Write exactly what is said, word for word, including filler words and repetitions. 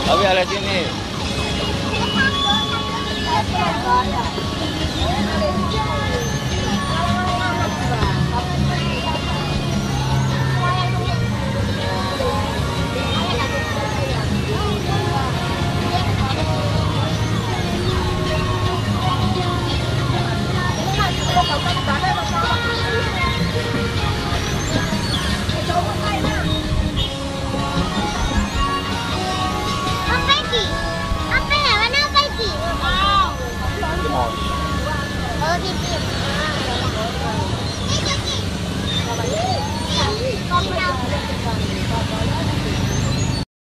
Tapi ada sini. Apa ini? Apa ya? Mana apa ini? Itu mau. Oh, gitu.